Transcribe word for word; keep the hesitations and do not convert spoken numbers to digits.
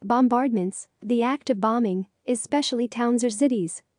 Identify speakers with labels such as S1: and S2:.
S1: Bombardments, the act of bombing, especially towns or cities,